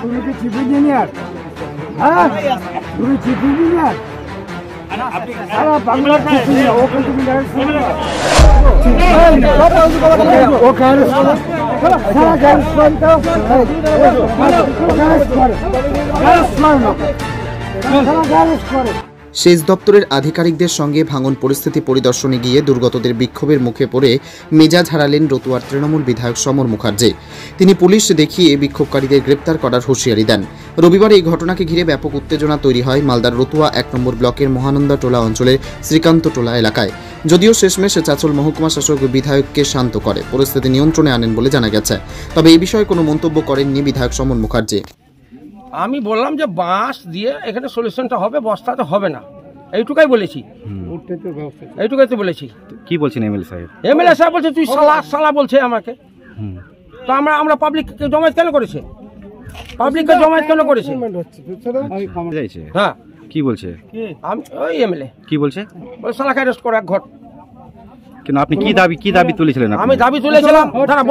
তুমি কি chief engineer? হ্যাঁ, তুমি চিফ ইঞ্জিনিয়ার? সারা বাংলার ওকে তুমি সেচ দপ্তরের আধিকারিকদের সঙ্গে ভাঙন পরিস্থিতি পরিদর্শনে গিয়ে দুর্গতদের বিক্ষোভের মুখে পড়ে মেজাজ হারালেন রতুয়ার তৃণমূল বিধায়ক সমর মুখার্জি। তিনি পুলিশ দেখিয়ে বিক্ষোভকারীদের গ্রেপ্তার করার হুঁশিয়ারি দেন। রবিবার এই ঘটনাকে ঘিরে ব্যাপক উত্তেজনা তৈরি হয় মালদার রতুয়া 1 নম্বর ব্লকের মহানন্দা টোলা অঞ্চলের শ্রীকান্ত টোলা এলাকায়। যদিও শেষমেশ চাঁচল মহকুমা শাসক বিধায়ককে শান্ত করে পরিস্থিতি নিয়ন্ত্রণে আনেন বলে জানা গেছে। তবে এই বিষয়ে কোনো মন্তব্য করেননি বিধায়ক সমর মুখার্জি। আমি বললাম যে বাঁশ দিয়ে এখানে সলিউশনটা হবে, বস্তাতে হবে না, এইটুকাই বলেছি। এইটুকাই তো বলেছি। কি বলছেন এমএলএ সাহেব? এমএলএ সাহেব বলছে তুই সালা বলছে আমাকে। তো আমরা পাবলিককে জমায়েত কেন করেছে? পাবলিককে জমায়েত কেন করেছে? হ্যাঁ, কি বলছে? আমি ওই এমএলএ কি বলছে? বলে সালাকে অ্যারেস্ট করে এক ঘট। কিন্তু আপনি কি দাবি তুলেছিলেন? আমি দাবি তুলেছিলাম,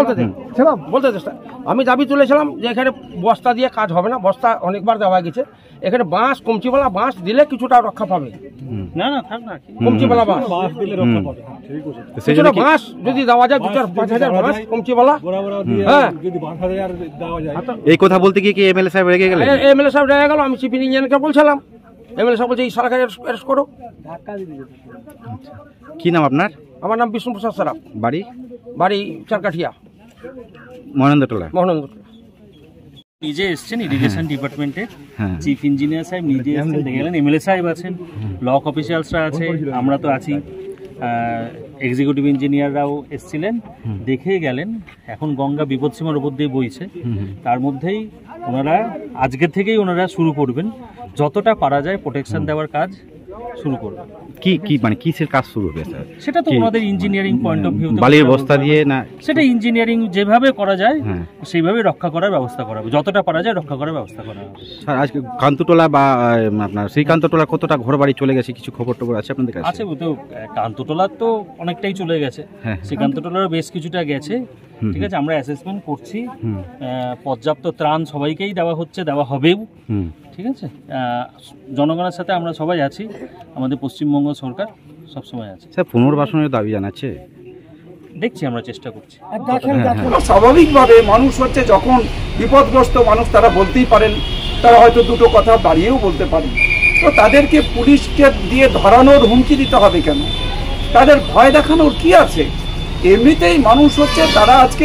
আমি দাবি তুলেছিলাম যে এখানে বস্তা দিয়ে কাজ হবে না, বস্তা অনেকবার দেওয়া গেছে, এখানে বাঁশ কমচিওয়ালা বাঁশ দিলে কিছুটা রক্ষা পাবে। না থাক না, কমচিওয়ালা বাঁশ দিলে রক্ষা পাবে। কিছুটা বাঁশ যদি দেওয়া যায়, 2-5 বাঁশ কমচিওয়ালা। হ্যাঁ, এই কথা বলতে গিয়ে কি এমএলএ সাহেব রেগে গেলেন? এমএলএ সাহেব রেগে গেল। আমি চিফ ইঞ্জিনিয়ারকে বলছিলাম, এমএলএ সাহেব বলছে এই সালাকে অ্যারেস্ট করো। কি নাম আপনার? আমার নাম বিষ্ণু প্রসাদ সারাপ। বাড়ি চারকাঠিয়া, মহানন্দটোলা। নিজে এসছেন ইরিগেশন ডিপার্টমেন্টের চিফ ইঞ্জিনিয়ার সাহেব নিজে এসছেন, দেখে গেলেন। এমএলএ সাহেব আছেন, ব্লক অফিসিয়ালসরা আছে, আমরা তো আছি, এক্সিকিউটিভ ইঞ্জিনিয়াররাও এসছিলেন, দেখে গেলেন। এখন গঙ্গা বিপদসীমার উপর দিয়ে বইছে, তার মধ্যেই ওনারা আজকে থেকেই ওনারা শুরু করবেন, যতটা পারা যায় প্রোটেকশন দেওয়ার কাজ শুরু করবেন। কি মানে কিসের কাজ শুরু হবে স্যার? সেটা তো ওনাদের ইঞ্জিনিয়ারিং পয়েন্ট অফ ভিউ, বালির বস্তা দিয়ে না, সেটা ইঞ্জিনিয়ারিং যেভাবে করা যায় সেইভাবে রক্ষা করার ব্যবস্থা করা হবে, যতটা পারা যায় রক্ষা করার ব্যবস্থা করা হবে। স্যার আজকে কান্তটোলা বা আপনার শ্রীকান্তটোলা কতটা ঘর বাড়ি চলে গেছে, কিছু খবর টবর আছে আপনাদের কাছে? আছে, তো কান্তটোলার তো অনেকটাই চলে গেছে, শ্রীকান্তটোলার বেশ কিছুটা গেছে। ঠিক আছে, আমরা অ্যাসেসমেন্ট করছি, পর্যাপ্ত ত্রাণ সবাইকেই দেওয়া হচ্ছে, দেওয়া হবেও। ঠিক আছে, জনগণের সাথে আমরা সবাই আছি, আমাদের পশ্চিমবঙ্গ সরকার সবসময় আছে। স্যার পুনর্বাসনের দাবি জানাচ্ছে, দেখছি, আমরা চেষ্টা করছি। স্বাভাবিকভাবে মানুষ হচ্ছে যখন বিপদগ্রস্ত মানুষ, তারা বলতেই পারেন, তারা হয়তো দুটো কথা দাঁড়িয়েও বলতে পারেন। তো তাদেরকে পুলিশকে দিয়ে ধরানোর হুমকি দিতে হবে কেন? তাদের ভয় দেখানোর কি আছে? এমনিতেই মানুষ হচ্ছে, তারা আজকে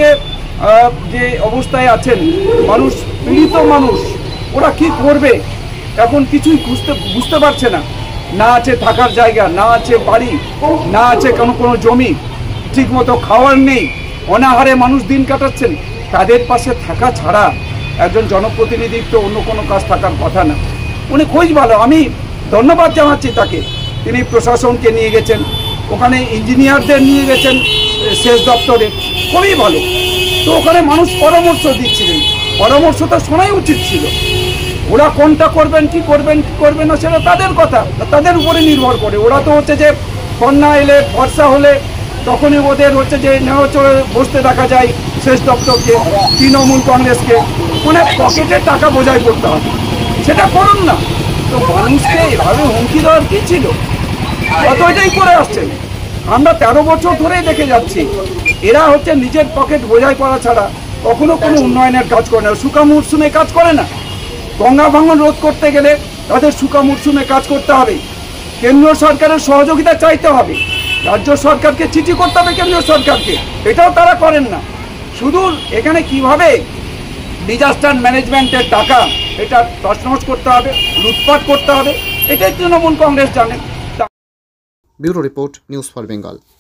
যে অবস্থায় আছেন, মানুষ পীড়িত মানুষ, ওরা কি করবে এখন কিছুই বুঝতে পারছে না। না আছে থাকার জায়গা, না আছে বাড়ি, না আছে কোনো জমি, ঠিক মতো খাওয়ার নেই, অনাহারে মানুষ দিন কাটাচ্ছেন। তাদের পাশে থাকা ছাড়া একজন জনপ্রতিনিধির তো অন্য কোনো কাজ থাকার কথা না। উনি খোঁজ ভালো, আমি ধন্যবাদ জানাচ্ছি তাকে। তিনি প্রশাসনকে নিয়ে গেছেন, ওখানে ইঞ্জিনিয়ারদের নিয়ে গেছেন সেচ দপ্তরে, খুবই ভালো। তো ওখানে মানুষ পরামর্শ দিচ্ছিলেন, পরামর্শ তো শোনাই উচিত ছিল। ওরা কোনটা করবেন, কি করবেন না, সেটা তাদের কথা, তাদের উপরে নির্ভর করে। ওরা তো হচ্ছে যে বন্যা এলে, বর্ষা হলে তখনই ওদের হচ্ছে যে নেওয়া চলে বসতে দেখা যায় সেচ দপ্তরকে, তৃণমূল কংগ্রেসকে, মানে পকেটের টাকা বোঝাই করতে হবে। সেটা করুন না। তো মানুষকে এভাবে হুমকি দেওয়ার কি ছিল? অত এটাই করে আসছেন। আমরা 13 বছর ধরেই দেখে যাচ্ছি, এরা হচ্ছে নিজের পকেট বোঝাই করা ছাড়া কখনো কোনো উন্নয়নের কাজ করে না, শুকা মরশুমে কাজ করে না। গঙ্গা ভাঙন রোধ করতে গেলে তাদের শুকা মরশুমে কাজ করতে হবে, কেন্দ্রীয় সরকারের সহযোগিতা চাইতে হবে, রাজ্য সরকারকে চিঠি করতে হবে কেন্দ্রীয় সরকারকে, এটাও তারা করেন না। শুধু এখানে কিভাবে ডিজাস্টার ম্যানেজমেন্টের টাকা এটা তছনছ করতে হবে, লুটপাট করতে হবে, এটাই তৃণমূল কংগ্রেস জানে। Bureau report, news for Bengal.